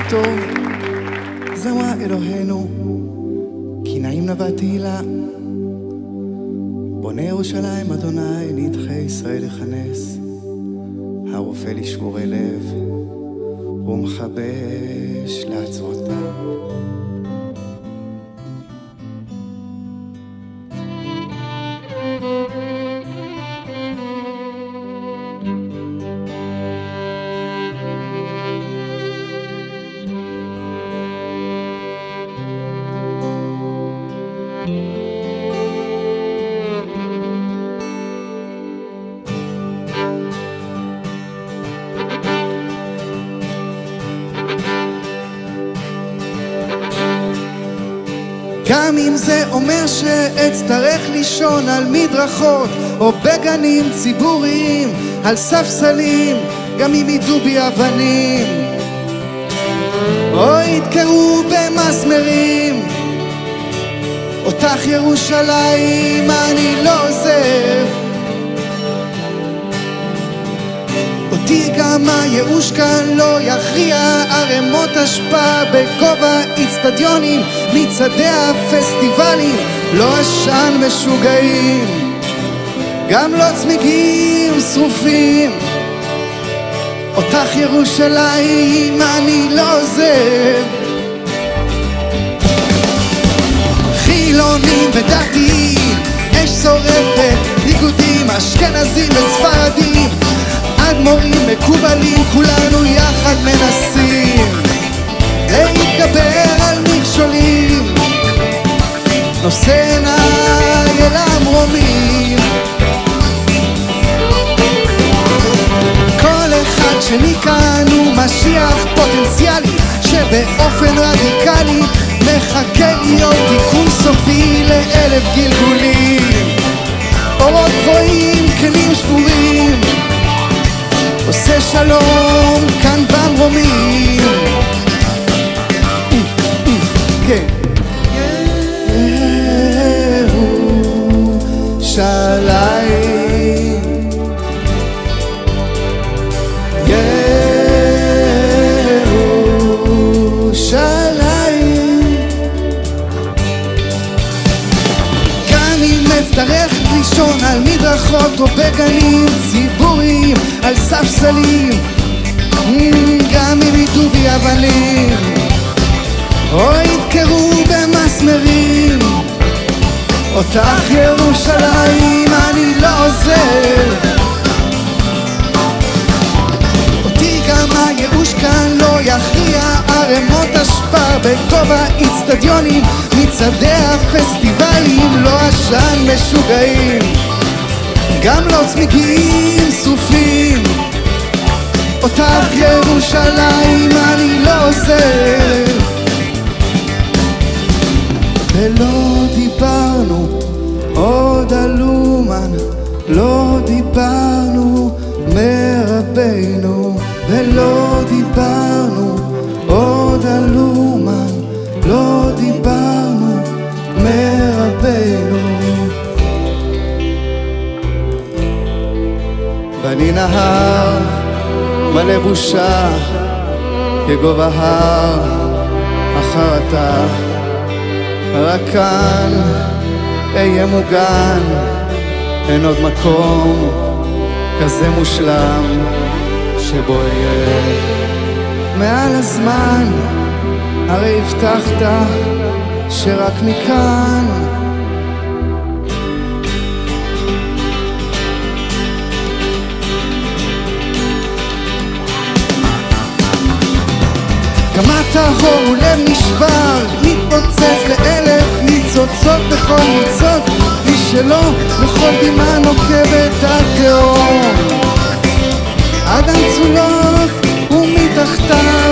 טוב, זמרה אלוהינו, כי נעים נבע תהילה. בונה ירושלים אדוני, נדחי ישראל יכנס. הרופא לשבורי לב, ומחבש לעצבותם. גם אם זה אומר שאצטרך לישון על מדרכות או בגנים ציבוריים, על ספסלים, גם אם ידעו בי אבנים או ידקרו במסמרים, אותך ירושלים אני לא עוזב. אותי גם הייאוש כאן לא יכריע, ערמות אשפה בגובה אצטדיונים, מצעדי הפסטיבלים, לא עשן משוגעים, גם לא צמיגים שרופים. אותך ירושלים אני לא עוזב. חילונים ודתיים, אש שורפת, ניגודים אשכנזים וספרדים, אדמו"רים מקובלים, כולנו יחד מנסים להתגבר על מכשולים, נושא עיניי אל המרומים. כל אחד שני כאן הוא משיח פוטנציאלי, שבאופן רדיקלי מחכה להיות תיקון סופי לאלף גלגולים. אורות גבוהים, כלים שבורים, עושה שלום כאן במרומים. כן. ירושלים, ירושלים, גם אם אצטרך לישון על מדרכות או בגנים ציבוריים, על ספסלים, גם אם ידעו בי אבנים או ידקרו במסמרים, אותך ירושלים אני לא עוזב. אותי גם הייאוש כאן לא יכריע, ערמות אשפה בגובה אצטדיונים, מצעדי הפסטיבלים, לא עשן משוגעים, גם לא צמיגים שרופים. אותך ירושלים אני לא עוזב. ולא דיברנו עוד על אומן, לא דיברנו מרבנו, ולא דיברנו עוד על אומן, לא דיברנו מרבנו. ואני נהר מלא בושה כגובה הר החרטה, רק כאן אהיה מוגן, אין עוד מקום כזה מושלם שבו אהיה מעל הזמן. הרי הבטחת שרק מכאן כמה טהור ולב נשבר, מתפוצץ לאלף ניצוצות בכל ניצות, מי שלא לכל דמעה נוקבת התהום. אדם צולות ומתחתיו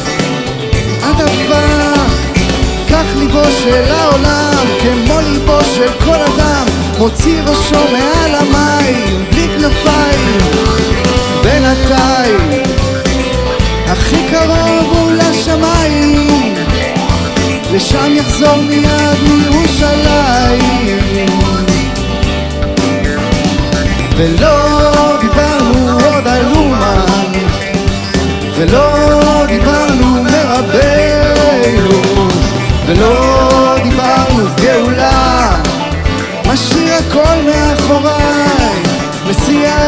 הדבר, כך ליבו של העולם כמו ליבו של כל אדם, מוציא ראשו מעל המים בלי כנפיים. בינתיים הכי קרוב הוא לשמיים, ושם יחזור מיד מירושלים. ולא דיברנו עוד על אומן, ולא דיברנו מרבנו, מציאה